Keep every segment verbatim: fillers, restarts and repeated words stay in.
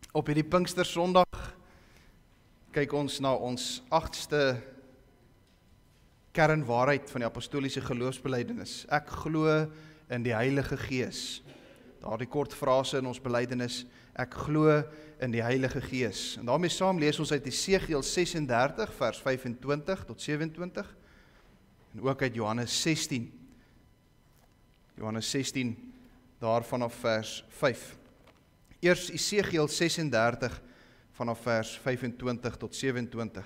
Op hierdie Pinkstersondag kyk ons na ons agtste kernwaarheid van die apostoliese geloofsbelijdenis. Ek glo in die Heilige Gees. Daardie kort frase in ons belydenis, ek glo in die Heilige Gees. En daarmee saam lees ons uit Esegiel ses en dertig vers vyf en twintig tot sewe en twintig en ook uit Johannes sestien. Johannes sestien daar vanaf vers vyf. Eers Esegiel ses en dertig vanaf vers vyf en twintig tot sewe en twintig.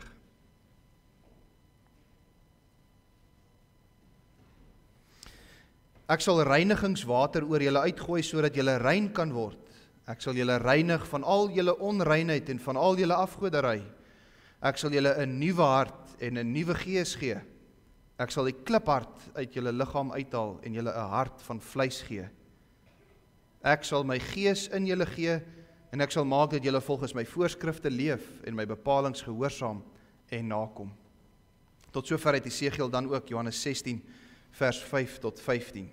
Ek sal reinigingswater oor julle uitgooi, sodat julle rein kan word. Ek sal julle reinig van al julle onreinheid en van al julle afgoderry. Ek sal julle 'n nuwe hart en 'n nuwe gees gee. Ek sal die kliphart uit julle liggaam uithaal en julle 'n hart van vleis gee. Ek sal my gees in julle gee, en ek sal maak dat julle volgens my voorskrifte leef en my bepalings gehoorsaam en nakom. Tot sover uit Esegiel, dan ook Johannes sestien vers vyf tot vyftien.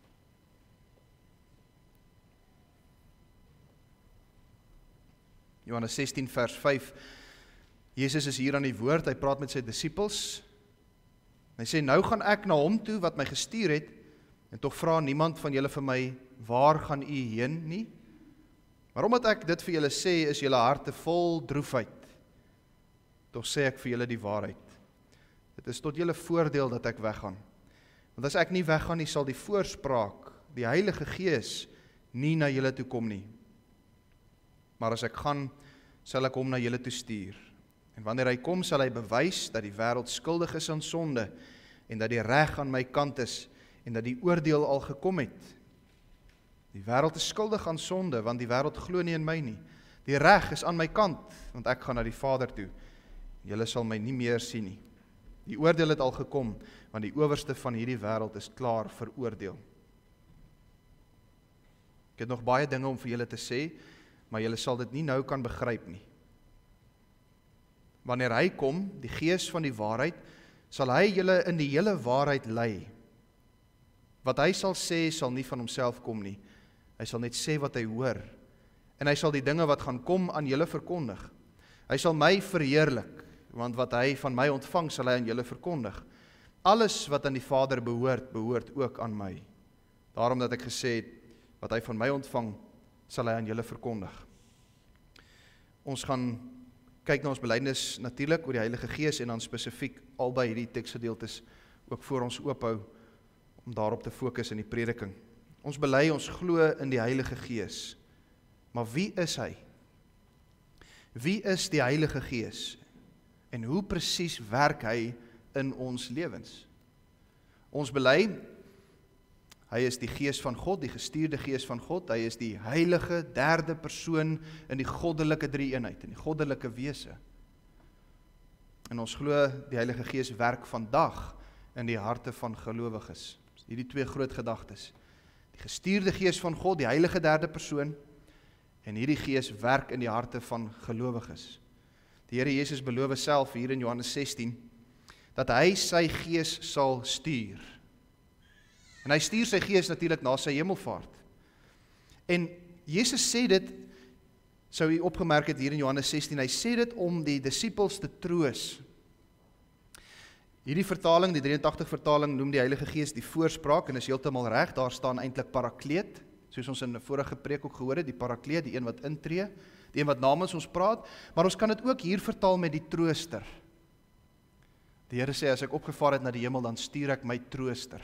Johannes sestien vers vyf. Jesus is hier aan die woord, hy praat met sy disippels. Hy sê, nou gaan ek na hom toe wat my gestuur het, en tog vra niemand van julle vir my, waar gaan u heen nie? Maar omdat ek dit vir julle sê, is julle harte vol droefheid. Tog sê ek vir julle die waarheid. Dit is tot julle voordeel dat ek weggaan. Want as ek nie weggaan nie, sal die voorspraak, die Heilige Gees, nie na julle toe kom nie. Maar as ek gaan, sal ek hom na julle toe stuur. En wanneer hy kom, sal hy bewys dat die wêreld skuldig is aan sonde, en dat die reg aan my kant is, en dat die oordeel al gekom het. Die wêreld is skuldig aan sonde, want die wêreld glo nie in my nie. Die reg is aan my kant, want ek gaan na die Vader toe. Julle sal my nie meer sien nie. Die oordeel het al gekom, want die owerste van hierdie wêreld is klaar veroordeel. Ek het nog baie dinge om vir julle te sê, maar julle sal dit nie nou kan begryp nie. Wanneer hy kom, die Gees van die waarheid, sal hy julle in die hele waarheid lei. Wat hy sal sê, sal nie van homself kom nie. Hy sal net sê wat hy hoor. En hy sal die dinge wat gaan kom aan julle verkondig. Hy sal my verheerlik, want wat hy van my ontvang, sal hy aan julle verkondig. Alles wat aan die Vader behoort, behoort ook aan my. Daarom dat ek gesê het, wat hy van my ontvang, sal hy aan julle verkondig. Ons gaan kyk na ons belydenis natuurlik oor die Heilige Gees, en dan spesifiek albei hierdie teksgedeeltes ook voor ons oophou, om daarop te fokus in die prediking. Ons bely, ons glo in die Heilige Gees. Maar wie is hy? Wie is die Heilige Gees? En hoe presies werk hy in ons lewens? Ons bely, hy is die Gees van God, die gestuurde Gees van God. Hy is die heilige derde persoon in die goddelike drie-eenheid, in die goddelike wese. En ons glo die Heilige Gees werk vandag in die harte van gelowiges. Hierdie twee groot gedagtes. Die gestuurde Gees van God, die heilige derde persoon, en hierdie Gees werk in die harte van gelowiges. Die Here Jesus beloof self hier in Johannes sestien, dat hy sy Gees sal stuur. En hy stuur sy Gees natuurlik na sy hemelvaart. En Jesus sê dit, sou u opgemerk het hier in Johannes sestien, hy sê dit om die disippels te troos. Hierdie vertaling, die drieëntagtig vertaling, noem die Heilige Gees die voorspraak, en is heeltemal reg, daar staan eintlik parakleet, soos ons in 'n vorige preek ook gehoor het, die parakleet, die een wat intree, die een wat namens ons praat, maar ons kan dit ook hier vertaal met die trooster. Die Here sê, as ek opgevaar het na die hemel, dan stuur ek my trooster.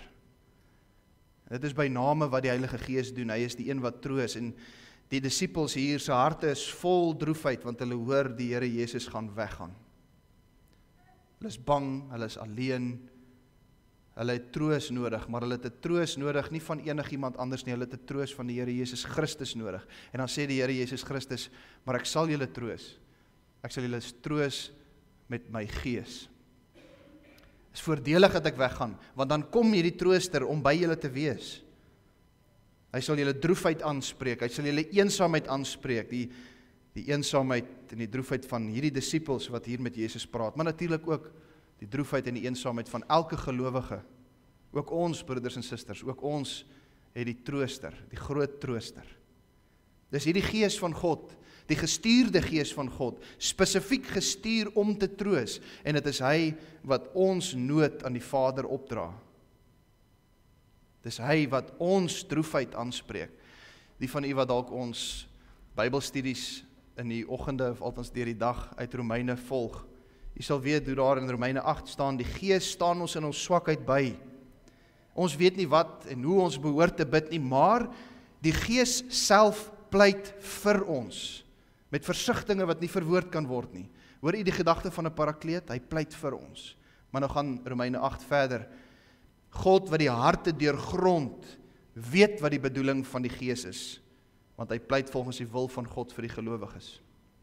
Dit is by name wat die Heilige Gees doen, hy is die een wat troos, en die disippels hier, se harte is vol droefheid, want hulle hoor die Here Jesus gaan weggaan. Hulle is bang, hulle is alleen, hulle het troos nodig, maar hulle het 'n troos nodig, nie van enigiemand anders nie, hulle het 'n troos van die Here Jesus Christus nodig. En dan sê die Here Jesus Christus, maar ek sal julle troos, ek sal julle troos met my Gees. Het is voordelig dat ek weggaan, want dan kom hierdie trooster om by julle te wees. Hy sal julle droefheid aanspreek, hy sal julle eensaamheid aanspreek, die die eensaamheid en die droefheid van hierdie disippels wat hier met Jesus praat, maar natuurlik ook die droefheid en die eensaamheid van elke gelowige, ook ons broeders en susters, ook ons het die trooster, die groot trooster. Dis hierdie Gees van God, die gestuurde Gees van God, spesifiek gestuur om te troos, en dit is hy wat ons nood aan die Vader opdra. Dis hy wat ons droefheid aanspreek. Die van u wat dalk ons Bybelstudies in die oggende, of althans deur die dag, uit Romeine volg, u sal weet hoe daar in Romeine agt staan, die Gees staan ons in ons swakheid by. Ons weet nie wat en hoe ons behoort te bid nie, maar die Gees self pleit vir ons, met versigtinge wat nie verwoord kan word nie. Hoor u die gedagte van 'n parakleet? Hy pleit vir ons. Maar nou gaan Romeine agt verder. God wat die harte deurgrond, weet wat die bedoeling van die Gees is, want hy pleit volgens die wil van God vir die gelowiges.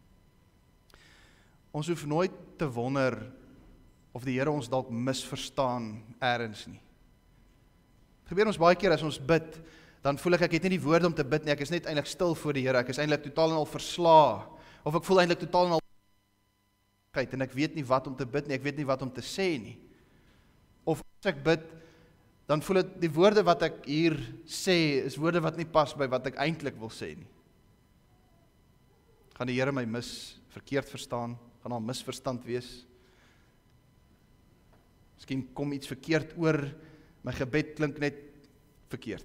Ons hoef nooit te wonder of die Here ons dalk misverstaan ergens nie. Het gebeur ons baie keer as ons bid, dan voel ek, ek het nie die woorde om te bid nie, ek is net eintlik stil voor die Here, ek is eintlik totaal en al verslae, of ek voel eintlik totaal en al en ek weet nie wat om te bid nie, ek weet nie wat om te sê nie. Of as ek bid, dan voel dit, die woorde wat ek hier sê, is woorde wat nie pas by wat ek eintlik wil sê nie. Gaan die Here my mis, verkeerd verstaan, gaan daar misverstand wees? Miskien kom iets verkeerd oor, my gebed klink net verkeerd.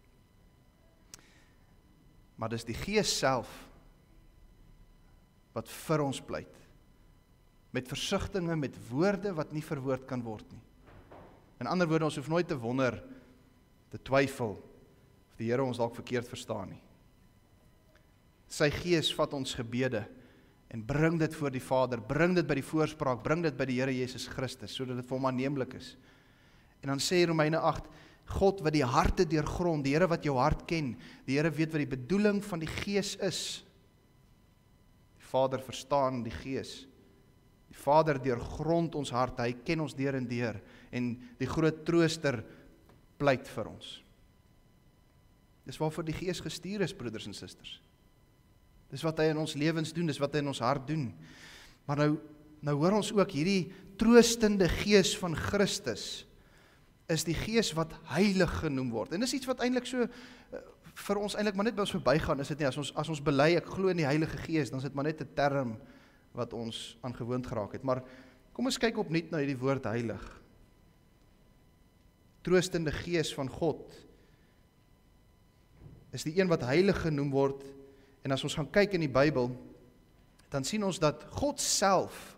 Maar dis die Gees self wat vir ons pleit, met versigtinge, met woorde wat nie verwoord kan word nie. In ander woorde, ons hoef nooit te wonder, te twyfel, of die Here ons dalk verkeerd verstaan nie. Sy Gees vat ons gebede, en bring dit voor die Vader, bring dit by die voorspraak, bring dit by die Here Jesus Christus, sodat dit vir hom aanneemlik is. En dan sê Romeine agt, God wat die harte deurgrond, die Here wat jou hart ken, die Here weet wat die bedoeling van die Gees is. Die Vader verstaan die Gees. Die Vader deurgrond ons hart, hy ken ons deur en deur, en die groot trooster pleit vir ons. Dis waarvoor die Gees gestuur is, broeders en susters. Dis wat hy in ons lewens doen, dis wat hy in ons hart doen. Maar nou, nou hoor ons ook, hierdie troostende Gees van Christus, is die Gees wat heilig genoem word. En dis iets wat eintlik so, vir ons eintlik maar net by ons verbygaan, is dit nie, as ons, as ons bely, ek glo in die Heilige Gees, dan is dit maar net 'n term, wat ons aangewoond geraak het. Maar kom ons kyk opnuut na hierdie woord heilig. Troostende Gees van God is die een wat heilig genoem word, en as ons gaan kyk in die Bybel, dan sien ons dat God self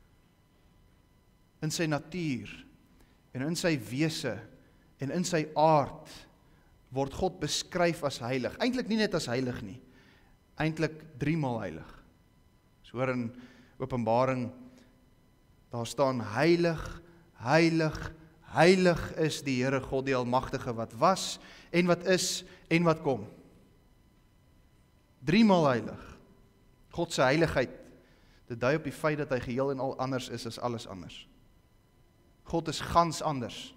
in sy natuur en in sy wese en in sy aard word God beskryf as heilig. Eintlik nie net as heilig nie, eintlik driemaal heilig. So hoor in Openbaring, daar staan heilig, heilig, heilig is die Here God die Almagtige wat was, en wat is, en wat kom. Driemaal heilig. God se heiligheid, dit dui op die feit dat hy geheel en al anders is as alles anders. God is gans anders.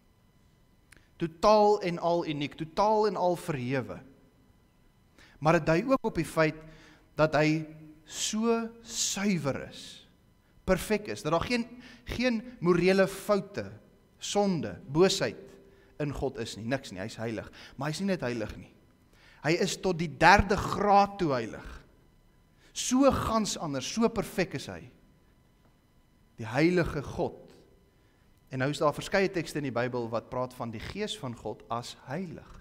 Totaal en al uniek, totaal en al verhewe. Maar dit dui ook op die feit dat hy so suiwer is, perfek is, dat daar geen, geen morele foute, sonde, boosheid in God is nie, niks nie, hy is heilig. Maar hy is nie net heilig nie. Hy is tot die derde graad toe heilig. So gans anders, so perfek is hy. Die heilige God. En nou is daar verskeie tekste in die Bybel wat praat van die Gees van God as heilig.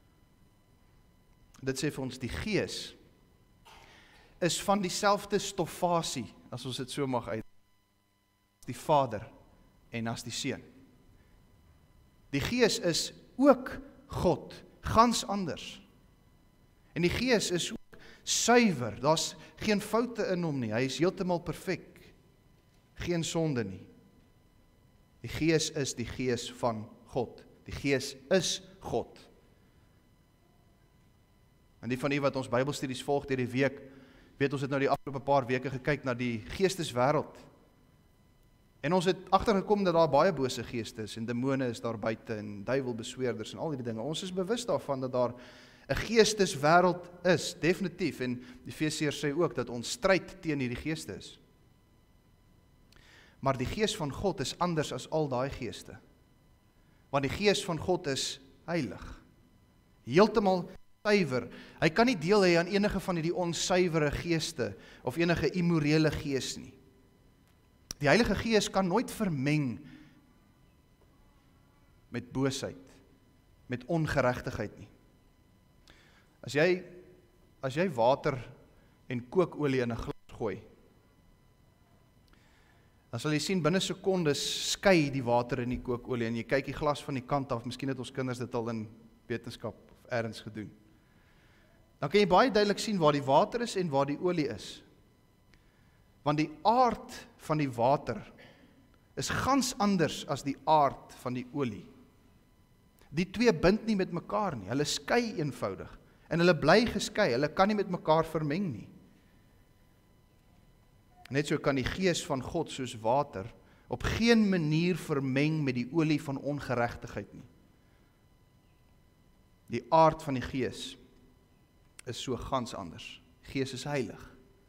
Dit sê vir ons, die Gees is van dieselfde stoffasie, as ons dit so mag uit, as die Vader en as die Seun. Die Gees is ook God, gans anders. En die Gees is ook suiwer, daar's geen foute in hom nie, hy is heeltemal perfek, geen sonde nie. Die Gees is die Gees van God, die Gees is God. En die van u wat ons Bybelstudies volg deur die week, weet ons het nou die afgelope paar weke gekyk na die geesteswêreld. En ons het agtergekom dat daar baie bose geeste is, en demone is daar buite, en duiwelbesweerders, en al die dinge. Ons is bewus daarvan dat daar 'n geesteswêreld is, definitief, en die Efesiërs sê ook dat ons stryd teen hierdie geeste is. Maar die Gees van God is anders as al daai geeste. Want die Gees van God is heilig. Heeltemal suiwer. Hy kan nie deel hê aan enige van die onsuiwere geeste of enige immorele gees nie. Die Heilige Gees kan nooit vermeng met boosheid, met ongeregtigheid nie. As jy, as jy water en kookolie in 'n glas gooi, dan sal jy sien binne sekondes skei die water in die kookolie en jy kyk die glas van die kant af, miskien het ons kinders dit al in wetenskap of ergens gedoen. Dan kan jy baie duidelik sien waar die water is en waar die olie is. Want die aard van die water is gans anders as die aard van die olie. Die twee bind nie met mekaar nie, hulle skei eenvoudig. En hulle bly geskei, hulle kan nie met mekaar vermeng nie. Net so kan die Gees van God soos water op geen manier vermeng met die olie van ongeregtigheid nie. Die aard van die Gees is so gans anders. Gees is heilig.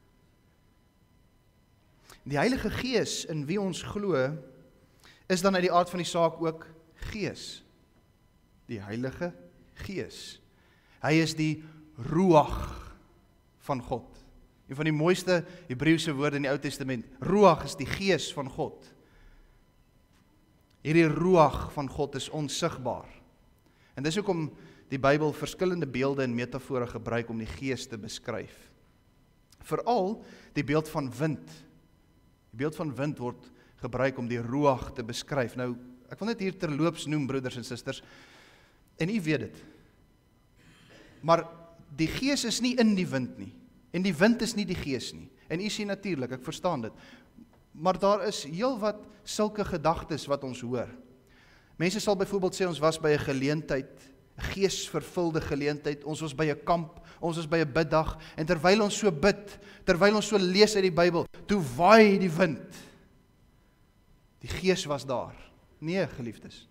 Die Heilige Gees in wie ons glo, is dan uit die aard van die saak ook Gees. Die Heilige Gees. Hy is die Ruach van God. Een van die mooiste Hebreëse woorde in die Ou Testament. Ruach is die Gees van God. Hierdie Ruach van God is onsigbaar. En dis hoekom die Bybel verskillende beelde en metafore gebruik om die Gees te beskryf. Veral die beeld van wind. Die beeld van wind word gebruik om die Ruach te beskryf. Nou, ek wil net hier terloops noem, broeders en susters, en u weet dit. Maar die Gees is nie in die wind nie, en die wind is nie die Gees nie. En u sien natuurlik, ek verstaan dit. Maar daar is heel wat sulke gedagtes wat ons hoor. Mense sal byvoorbeeld sê, ons was by 'n geleentheid, 'n geesvervulde geleentheid, ons was by 'n kamp, ons was by 'n biddag, en terwyl ons so bid, terwyl ons so lees uit die Bybel, toe waai die wind. Die Gees was daar. Nee, geliefdes.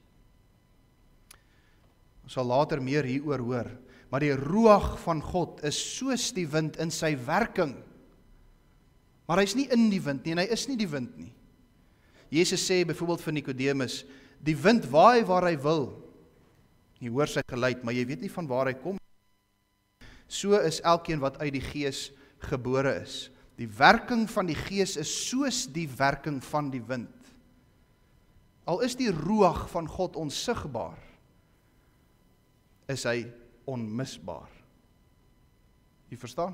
Ons sal later meer hieroor hoor, maar die Ruach van God is soos die wind in sy werking. Maar hy is nie in die wind nie, en hy is nie die wind nie. Jesus sê byvoorbeeld vir Nikodemus, die wind waai waar hy wil. Jy hoor sy geluid, maar jy weet nie van waar hy kom. So is elkeen wat uit die Gees gebore is. Die werking van die Gees is soos die werking van die wind. Al is die Ruach van God onsigbaar, is hy onmisbaar. Jy verstaan?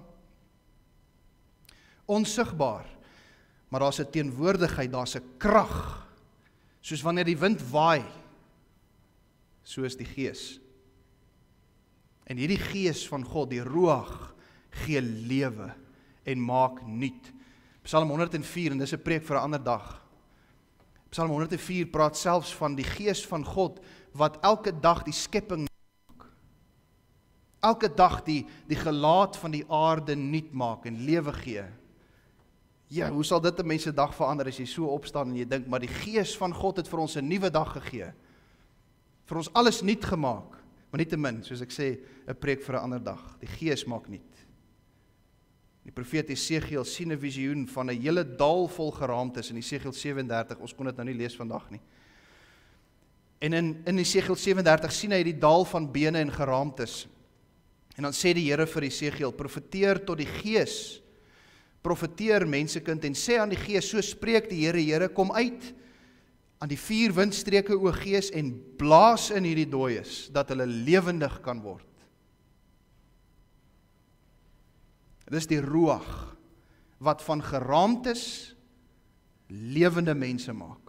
Onsigbaar, maar daar's 'n teenwoordigheid, daar's 'n krag, soos wanneer die wind waai, so is die Gees. En hierdie Gees van God, die Ruach, gee lewe en maak nuut. Psalm honderd en vier, en dis 'n preek vir 'n ander dag. Psalm honderd en vier praat selfs van die Gees van God, wat elke dag die skepping maak. Elke dag die, die gelaat van die aarde nuut maak en lewe gee. Ja, hoe sal dit 'n mens se dag verander as jy so opstaan en jy dink, maar die Gees van God het vir ons 'n nuwe dag gegee. Vir ons alles nuut gemaak. Maar nietemin, soos ek sê, 'n preek vir 'n ander dag. Die Gees maak nuut. Die profeet Esegiel sien 'n visioen van 'n hele dal vol geraamtes in Esegiel sewe en dertig. Ons kon dit nou nie lees vandag nie. En in in Esegiel sewe en dertig sien hy die dal van bene en geraamtes. En dan sê die Here vir Esegiel, profeteer tot die Gees. Profeteer, mensekind, en sê aan die Gees, so spreek die Here, Here, kom uit aan die vier windstreke, o Gees, en blaas in hierdie dooies, dat hulle lewendig kan word. Dit is die Ruach, wat van geraamtes lewende mense maak.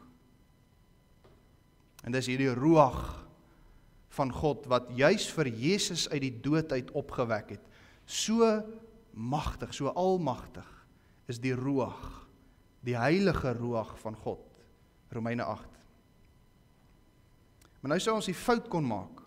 En dis hierdie Ruach van God, wat juis vir Jesus uit die dood uit opgewek het. So magtig, so almagtig, is die Ruach, die heilige Ruach van God. Romeine agt. Maar nou sou ons die fout kon maak,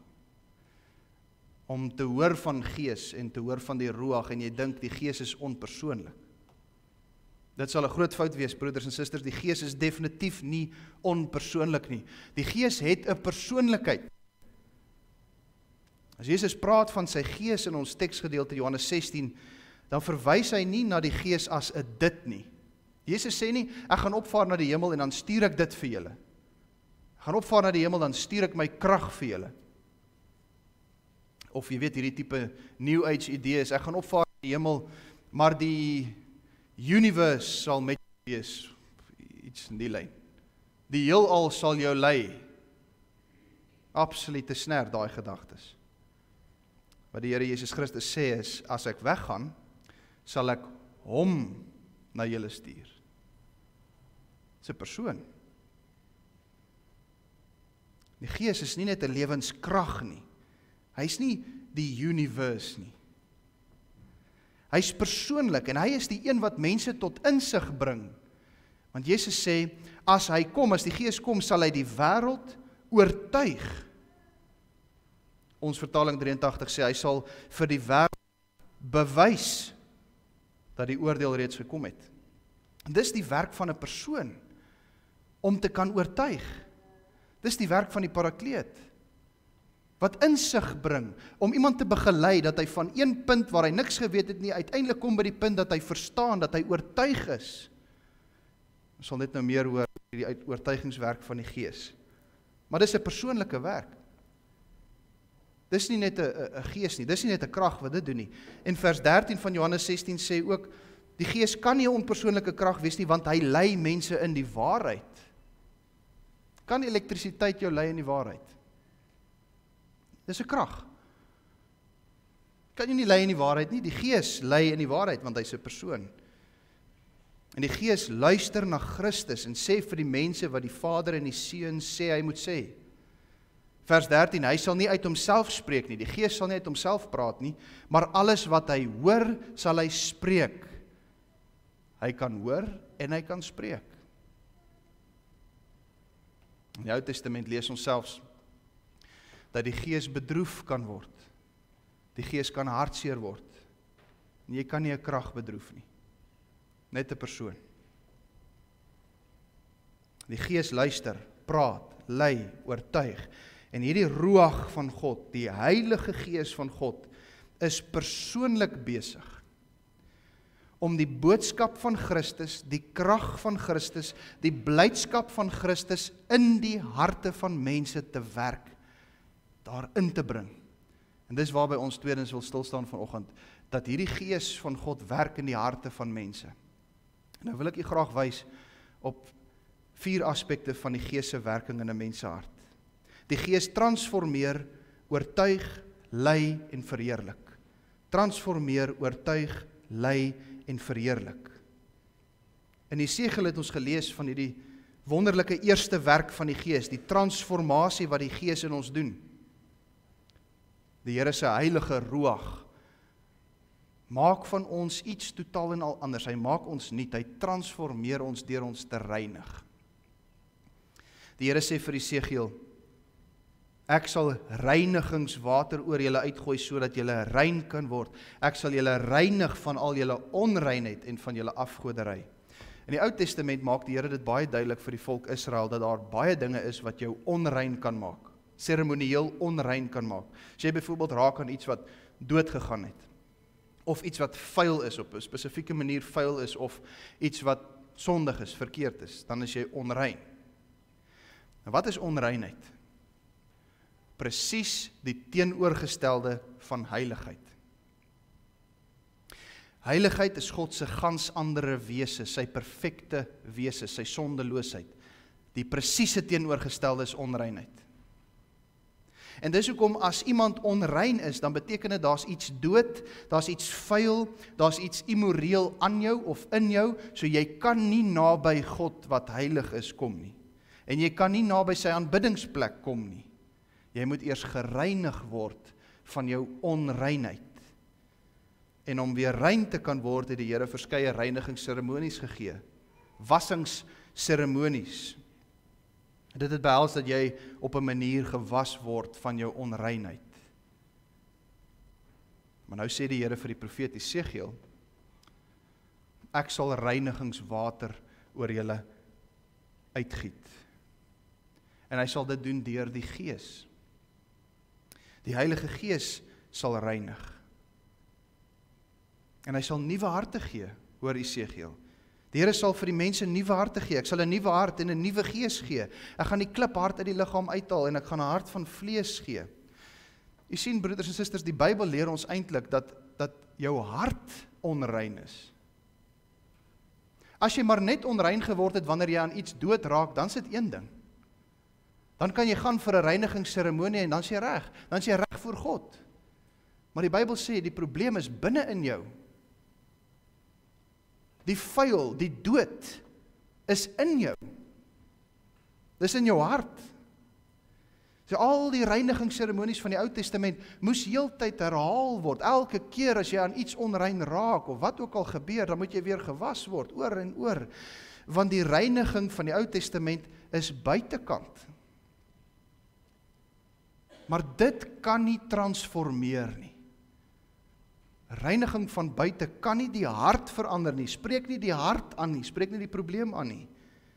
om te hoor van Gees en te hoor van die Ruach, en jy dink die Gees is onpersoonlik. Dit sal 'n groot fout wees, broeders en susters. Die Gees is definitief nie onpersoonlik nie. Die Gees het 'n persoonlikheid. As Jesus praat van sy Gees in ons teksgedeelte Johannes sestien, dan verwys hy nie na die Gees as 'n dit nie. Jesus sê nie, ek gaan opvaar na die hemel en dan stuur ek dit vir julle. Ek gaan opvaar na die hemel, dan stuur ek my krag vir julle. Of jy weet hierdie tipe New Age idees, ek gaan opvaar in die hemel, maar die universe sal met jou wees, iets in die lyn. Die heelal sal jou lei. Absolute sner, daai gedagtes. Wat die Here Jesus Christus sê is, as ek weggaan, sal ek hom na julle stuur. Dis 'n persoon. Die Gees is nie net 'n lewenskrag nie. Hy's nie die universe nie. Hy's persoonlik en hy is die een wat mense tot insig bring. Want Jesus sê, as hy kom, as die Gees kom, sal hy die wêreld oortuig. Ons vertaling drieëntagtig sê, hy sal vir die wêreld bewys dat die oordeel reeds gekom het. En dis die werk van 'n persoon, om te kan oortuig. Dis die werk van die parakleet, wat insig bring, om iemand te begelei, dat hy van een punt waar hy niks geweet het nie, uiteindelik kom by die punt dat hy verstaan, dat hy oortuig is. Ons sal net nou meer hoor die oortuigingswerk van die Gees. Maar dis 'n persoonlike werk. Dis nie net 'n gees nie, dis nie net 'n krag wat dit doen nie. En vers dertien van Johannes sestien sê ook, die Gees kan nie 'n onpersoonlike krag wees nie, want hy lei mense in die waarheid. Kan elektrisiteit jou lei in die waarheid? Dis 'n krag. Kan jy nie lei in die waarheid nie, die Gees lei in die waarheid, want hy's 'n persoon. En die Gees luister na Christus en sê vir die mense wat die Vader en die Seun sê hy moet sê. Vers dertien, hy sal nie uit homself spreek nie, die Gees sal nie uit homself praat nie, maar alles wat hy hoor, sal hy spreek. Hy kan hoor en hy kan spreek. In die Ou Testament lees ons selfs dat die Gees bedroef kan word. Die Gees kan hartseer word. En jy kan nie 'n krag bedroef nie. Net 'n persoon. Die Gees luister, praat, lei, oortuig. En hierdie Ruach van God, die Heilige Gees van God, is persoonlik besig om die boodskap van Christus, die krag van Christus, die blydskap van Christus in die harte van mense te werk, daarin te bring. En dis waarby ons tweedens wil stilstaan vanoggend, dat hierdie Gees van God werk in die harte van mense. Nou wil ek u graag wys op vier aspekte van die Gees se werking in 'n mens se hart. Die Gees transformeer, oortuig, lei en verheerlik. Transformeer, oortuig, lei en verheerlik. In Jesegiel het ons gelees van hierdie wonderlike eerste werk van die Gees, die transformasie wat die Gees in ons doen. Die Here se heilige Ruach maak van ons iets totaal en al anders. Hy maak ons nuut, hy transformeer ons deur ons te reinig. Die Here sê vir Jesegiel, ek sal reinigingswater oor julle uitgooi, sodat julle rein kan word. Ek sal julle reinig van al julle onreinheid en van julle afgoderry. In die Ou Testament maak die Here dit baie duidelik vir die volk Israel, dat daar baie dinge is wat jou onrein kan maak. Seremonieel onrein kan maak. As jy byvoorbeeld raak aan iets wat dood gegaan het, of iets wat vuil is, op 'n spesifieke manier vuil is, of iets wat sondig is, verkeerd is, dan is jy onrein. Nou wat is onreinheid? Presies die teenoorgestelde van heiligheid. Heiligheid is God se gans andere wese, sy perfekte wese, sy sondeloosheid. Die presiese teenoorgestelde is onreinheid. En dis hoekom as iemand onrein is, dan beteken dit daar's iets dood, daar's iets vuil, daar's iets immoreel aan jou of in jou, so jy kan nie naby God wat heilig is kom nie. En jy kan nie naby sy aanbiddingsplek kom nie. Jy moet eers gereinig word van jou onreinheid. En om weer rein te kan word, het die Here verskeie reinigingsseremonies gegee. Wassingsseremonies. Dit het behels dat jy op 'n manier gewas word van jou onreinheid. Maar nou sê die Here vir die profeet Jesegiel, ek sal reinigingswater oor julle uitgiet. En hy sal dit doen deur die Gees. Die Heilige Gees sal reinig. En hy sal nuwe harte gee, hoor Jesegiel. Die Here sal vir die mense nuwe harte gee. Ek sal 'n nuwe hart en 'n nuwe gees gee. Ek gaan die kliphart uit die liggaam uithaal en ek gaan 'n hart van vlees gee. U sien, broeders en susters, die Bybel leer ons eintlik dat, dat jou hart onrein is. As jy maar net onrein geword het wanneer jy aan iets dood raak, dan is dit een ding. Dan kan jy gaan vir 'n reinigingsseremonie en dan is jy reg. Dan is jy reg voor God. Maar die Bybel sê, die probleem is binne in jou. Die vuil, die dood, is in jou. Dis in jou hart. So al die reinigingsseremonies van die Ou Testament moes heeltyd herhaal word. Elke keer as jy aan iets onrein raak, of wat ook al gebeur, dan moet jy weer gewas word, oor en oor. Want die reiniging van die Ou Testament is buitekant. Maar dit kan nie transformeer nie. Reiniging van buite kan nie die hart verander nie, spreek nie die hart aan nie, spreek nie die probleem aan nie.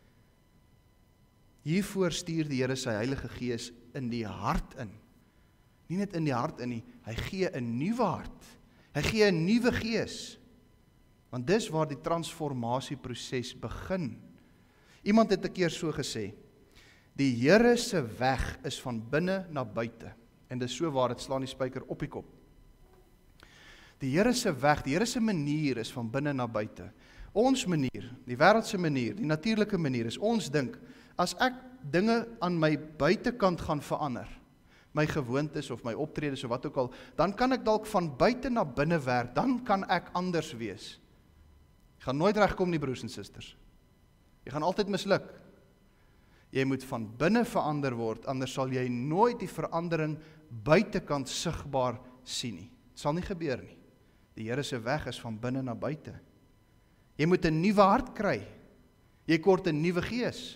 Hiervoor stuur die Here sy Heilige Gees in die hart in. Nie net in die hart in nie, hy gee 'n nuwe hart. Hy gee 'n nuwe gees. Want dis waar die transformasieproses begin. Iemand het 'n keer so gesê, die Here se weg is van binne na buite. En dis so waar, dit slaan die spyker op die kop. Die Here se weg, die Here se manier is van binne na buite. Ons manier, die wêreldse manier, die natuurlike manier is, ons dink, as ek dinge aan my buitekant gaan verander, my gewoontes of my optredes of wat ook al, dan kan ek dalk van buite na binne werk, dan kan ek anders wees. Jy gaan nooit regkom nie, broers en susters. Jy gaan altyd misluk. Jy moet van binne verander word, anders sal jy nooit die verandering buitekant sigbaar sien nie. Het sal nie gebeur nie. Die Here se weg is van binne na buite. Jy moet 'n nuwe hart kry. Jy kort 'n nuwe gees.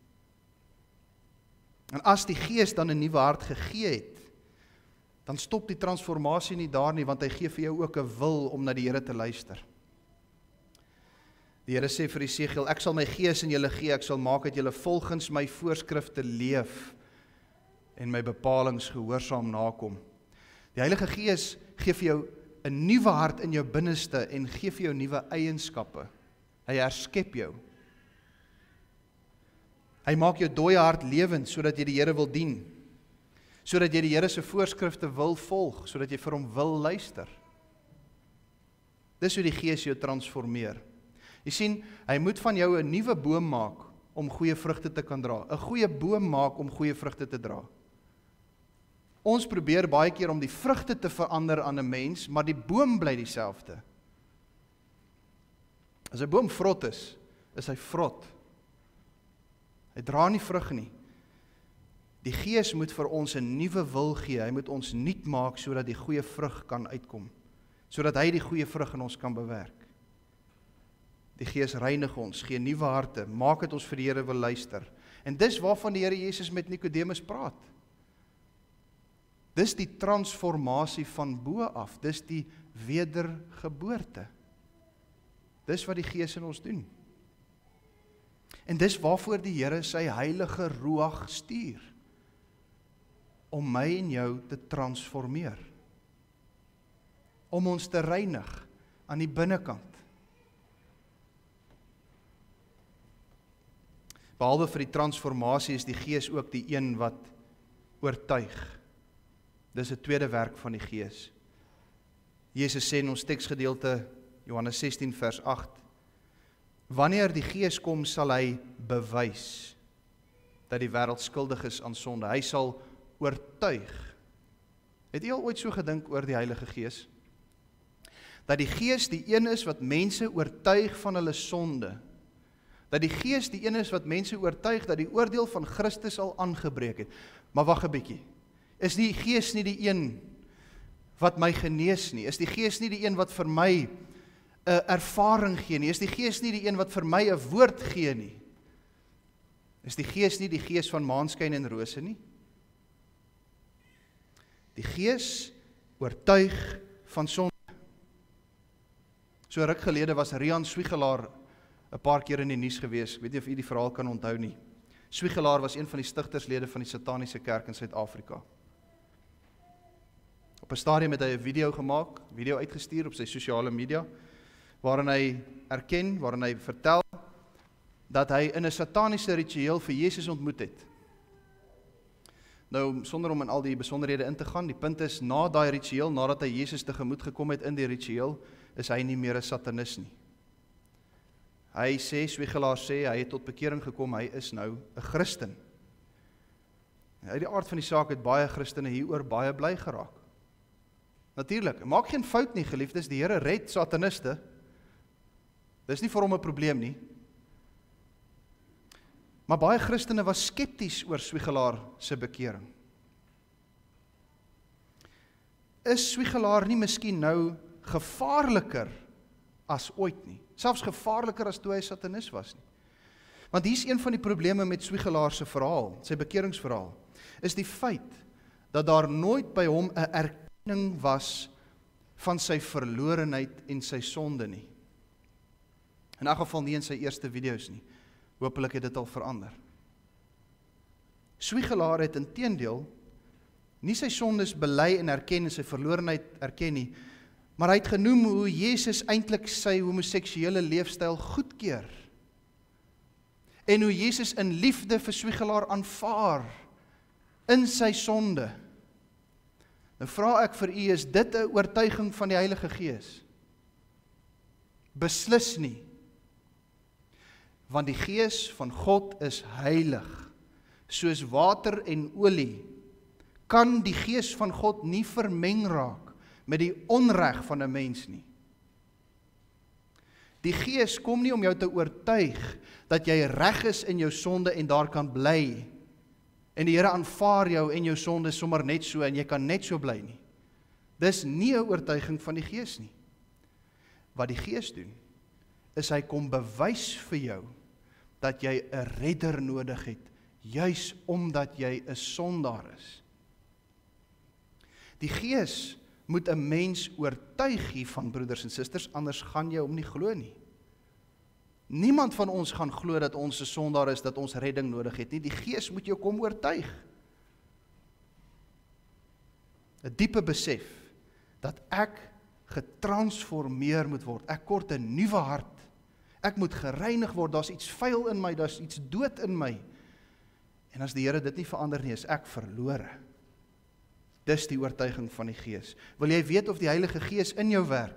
En as die Gees dan 'n nuwe hart gegee het, dan stop die transformasie nie daar nie, want hy gee vir jou ook 'n wil om na die Here te luister. Die Here sê vir Esegiel, ek sal my gees in julle gee, ek sal maak dat julle volgens my voorskrifte leef en my bepalings gehoorsaam nakom. Die Heilige Gees gee vir jou 'n nuwe hart in jou binneste en gee vir jou nuwe eienskappe. Hy herskep jou. Hy maak jou dooie hart lewend, sodat jy die Here wil dien. Sodat jy die Here se voorskrifte wil volg, sodat jy vir hom wil luister. Dis hoe die Gees jou transformeer. Jy sien, hy moet van jou 'n nuwe boom maak om goeie vrugte te kan dra. 'n Goeie boom maak om goeie vrugte te dra. Ons probeer baie keer om die vrugte te verander aan 'n mens, maar die boom bly dieselfde. As 'n boom vrot is, is hy vrot. Hy dra nie vrug nie. Die Gees moet vir ons 'n nuwe wil gee. Hy moet ons nuut maak sodat die goeie vrug kan uitkom. Sodat hy die goeie vrug in ons kan bewerk. Die Gees reinig ons, gee nuwe harte, maak dit ons vir die Here wil luister. En dis waarvan die Here Jesus met Nikodemus praat. Dis die transformasie van bo af, dis die wedergeboorte. Dis wat die Gees in ons doen. En dis waarvoor die Here sy heilige Ruach stuur, om my en jou te transformeer, om ons te reinig aan die binnekant. Behalwe vir die transformasie is die Gees ook die een wat oortuig. Dis 'n tweede werk van die Gees. Jesus sê in ons teksgedeelte, Johannes sestien vers agt, wanneer die Gees kom, sal hy bewys dat die wêreld skuldig is aan sonde. Hy sal oortuig. Het jy al ooit so gedink oor die Heilige Gees? Dat die Gees die een is wat mense oortuig van hulle sonde. Dat die Gees die een is wat mense oortuig dat die oordeel van Christus al aangebreek het. Maar wag 'n bietjie. Is die Gees nie die een wat my genees nie? Is die Gees nie die een wat vir my 'n ervaring gee nie? Is die Gees nie die een wat vir my 'n woord gee nie? Is die Gees nie die Gees van maanskyn en rose nie? Die Gees oortuig van sonde. So ruk gelede was Rian Swiegelaar 'n paar keer in die nuus gewees. Ek weet nie of u die verhaal kan onthou nie. Swiegelaar was een van die stigterslede van die Sataniese Kerk in Suid-Afrika. Op 'n stadium het hy 'n video gemaak, video uitgestuur op sy sosiale media, waarin hy erken, waarin hy vertel dat hy in 'n sataniese ritueel vir Jesus ontmoet het. Nou, sonder om in al die besonderhede in te gaan, die punt is, na daai ritueel, nadat hy Jesus tegemoet gekom het in die ritueel, is hy nie meer 'n satanis nie. Hy sê, Swiegelaar sê, hy het tot bekering gekom, hy is nou 'n Christen. Uit die aard van die saak het baie Christene hieroor baie bly geraak. Natuurlik, maak geen fout nie, geliefdes, die Here red sataniste. Dis nie vir hom 'n probleem nie. Maar baie Christene was skepties oor Swiegelaar se bekering. Is Swiegelaar nie miskien nou gevaarliker as ooit nie? Selfs gevaarliker as toe hy satanis was nie. Want hier is een van die probleme met Swiegelaar se verhaal, sy bekeringsverhaal, is die feit dat daar nooit by hom 'n erkenning was van sy verlorenheid en sy sonde nie. In elk geval nie in sy eerste video's nie. Hoopelik het dit al verander. Swiegelaar het inteendeel nie sy sondes bely en erken en sy verlorenheid erken nie, maar hy het genoem hoe Jesus eintlik sy homoseksuele leefstyl goedkeur. En hoe Jesus in liefde vir Swiegelaar aanvaar in sy sonde. Nou vra ek vir u, is dit 'n oortuiging van die Heilige Gees? Beslis nie. Want die Gees van God is heilig. Soos water en olie kan die Gees van God nie vermeng raak met die onreg van 'n mens nie. Die Gees kom nie om jou te oortuig dat jy reg is in jou sonde en daar kan bly. En die Here aanvaar jou en jou sonde sommer net so en jy kan net so bly nie. Dis nie 'n oortuiging van die Gees nie. Wat die Gees doen, is hy kom bewys vir jou dat jy 'n redder nodig het, juis omdat jy 'n sondaar is. Die Gees moet 'n mens oortuig hiervan, broeders en susters, anders gaan jy hom nie glo nie. Niemand van ons gaan glo dat ons 'n sondaar is, dat ons redding nodig het nie. Die Gees moet jou kom oortuig. 'n Diepe besef dat ek getransformeer moet word. Ek kort 'n nuwe hart. Ek moet gereinig word, daar's iets vuil in my, daar's iets dood in my. En as die Here dit nie verander nie, is ek verlore. Dis die oortuiging van die Gees. Wil jy weet of die Heilige Gees in jou werk?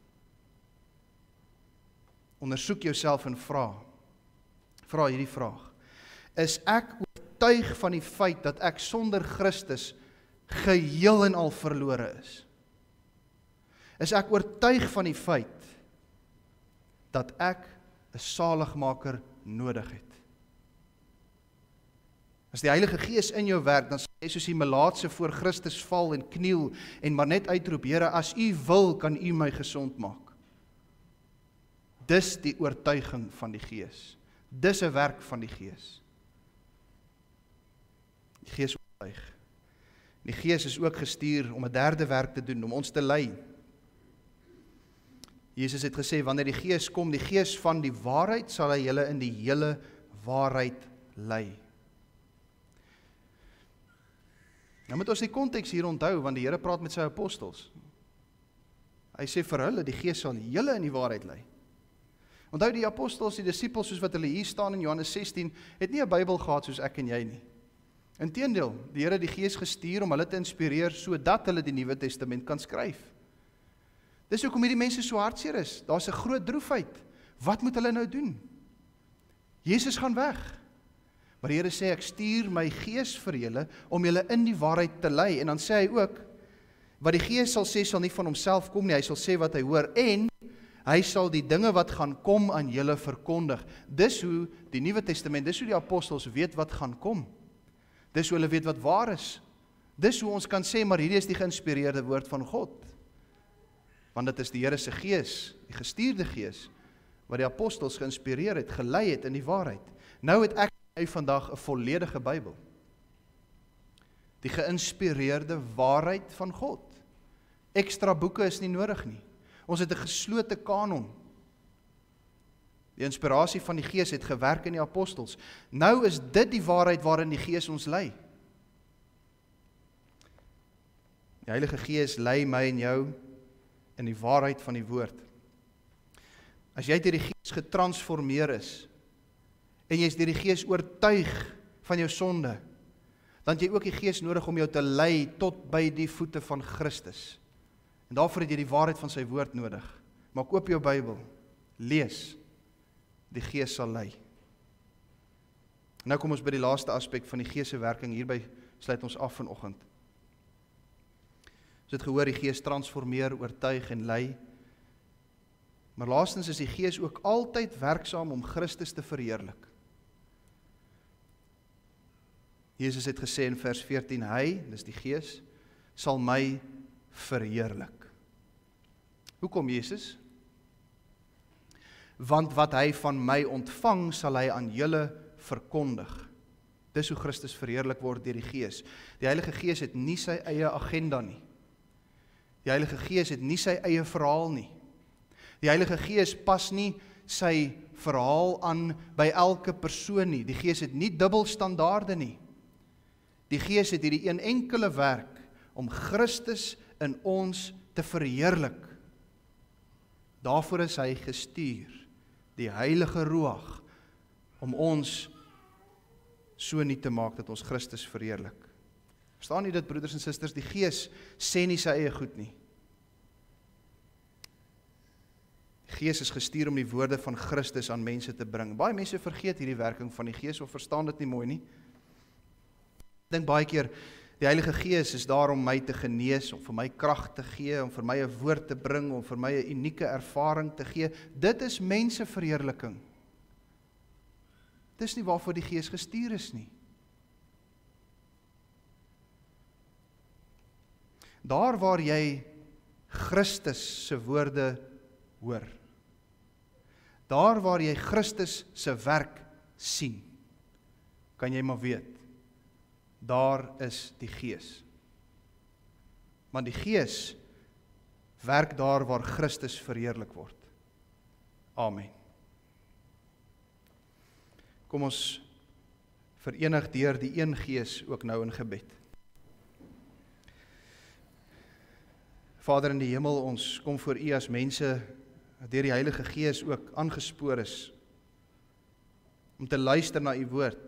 Ondersoek jouself en vra. Vra hierdie vraag. Is ek oortuig van die feit dat ek sonder Christus geheel en al verlore is? Is ek oortuig van die feit dat ek 'n saligmaker nodig het? As die Heilige Gees in jou werk, dan sal jy soos die melaatse voor Christus val en kniel en maar net uitroep, Here, as u wil, kan u my gesond maak. Dis die oortuiging van die Gees. Dis 'n werk van die Gees. Die Gees oortuig. Die Gees is ook gestuur om 'n derde werk te doen, om ons te lei. Jesus het gesê, wanneer die Gees kom, die Gees van die waarheid, sal hy julle in die hele waarheid lei. Nou moet ons die konteks hier onthou, want die Here praat met sy apostels. Hy sê vir hulle, die Gees sal julle in die waarheid lei. Onthou die apostels, die disippels, soos wat hulle hier staan in Johannes sestien, het nie 'n Bybel gehad soos ek en jy nie. Inteendeel, die Here het die Gees gestuur om hulle te inspireer, sodat hulle die Nuwe Testament kan skryf. Dis hoekom hierdie mense so hartseer is. Daar's 'n groot droefheid. Wat moet hulle nou doen? Jesus gaan weg. Maar die Here sê, ek stuur my Gees vir julle, om julle in die waarheid te lei. En dan sê hy ook, wat die Gees sal sê, sal nie van homself kom nie, hy sal sê wat hy hoor, en hy sal die dinge wat gaan kom aan julle verkondig. Dis hoe die Nuwe Testament, dis hoe die apostels weet wat gaan kom. Dis hoe hulle weet wat waar is. Dis hoe ons kan sê, maar hierdie is die geïnspireerde woord van God. Want dit is die Here se Gees, die gestuurde Gees, wat die apostels geïnspireer het, gelei het in die waarheid. Nou het ek en jy vandag 'n volledige Bybel. Die geïnspireerde waarheid van God. Ekstra boeke is nie nodig nie. Ons het 'n geslote kanon. Die inspirasie van die Gees het gewerk in die apostels. Nou is dit die waarheid waarin die Gees ons lei. Die Heilige Gees lei my en jou in die waarheid van die woord. As jy deur die Gees getransformeer is, en jy is deur die Gees oortuig van jou sonde, dan het jy ook die Gees nodig om jou te lei tot by die voete van Christus. En daarvoor het jy die waarheid van sy woord nodig. Maak oop jou Bybel, lees, die Gees sal lei. Nou kom ons by die laaste aspek van die Gees se werking, hierby sluit ons af vanoggend. Ons het gehoor, die Gees transformeer, oortuig en lei, maar laastens is die Gees ook altyd werksaam om Christus te verheerlik. Jesus het gesê in vers veertien, hy, dis die Gees, sal my verheerlik. Hoekom Jesus? Want wat hy van my ontvang, sal hy aan julle verkondig. Dis hoe Christus verheerlik word deur die Gees. Die Heilige Gees het nie sy eie agenda nie. Die Heilige Gees het nie sy eie verhaal nie. Die Heilige Gees pas nie sy verhaal aan by elke persoon nie. Die Gees het nie dubbelstandaarde nie. Die Gees het hierdie een enkele werk om Christus in ons te verheerlik. Daarvoor is hy gestuur, die Heilige Ruach, om ons so nie te maak dat ons Christus verheerlik. Verstaan nie dit, broeders en susters, die Gees sê nie sy eie goed nie. Die Gees is gestuur om die woorde van Christus aan mense te bring. Baie mense vergeet hierdie werking van die Gees of verstaan dit nie mooi nie. Ek dink baie keer, die Heilige Gees is daar om my te genees, om vir my krag te gee, om vir my 'n woord te bring, om vir my 'n unieke ervaring te gee. Dit is menseverheerliking. Dis nie waarvoor die Gees gestuur is nie. Daar waar jy Christus se woorde hoor, daar waar jy Christus se werk sien, kan jy maar weet, daar is die Gees. Want die Gees werk daar waar Christus verheerlik word. Amen. Kom ons verenig deur die een Gees ook nou in gebed. Vader in die hemel, ons kom voor U as mense deur die Heilige Gees ook aangespoor is om te luister na U woord.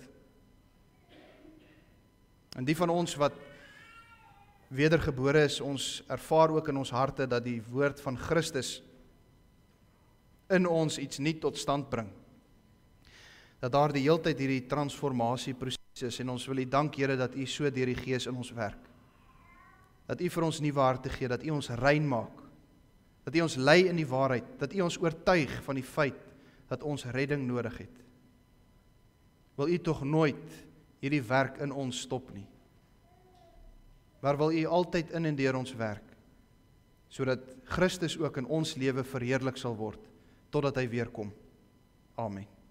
En die van ons wat wedergebore is, ons ervaar ook in ons harte dat die woord van Christus in ons iets nie tot stand bring. Dat daar die heeltyd hierdie transformasieproses is, en ons wil U dank, Here, dat U so deur die Gees in ons werk. Dat U vir ons nuwe harte gee, dat U ons rein maak, dat U ons lei in die waarheid, dat U ons oortuig van die feit dat ons redding nodig het. Wil U tog nooit hierdie werk in ons stop nie. Maar wil U altyd in en deur ons werk, sodat Christus ook in ons lewe verheerlik sal word, totdat hy weer kom. Amen.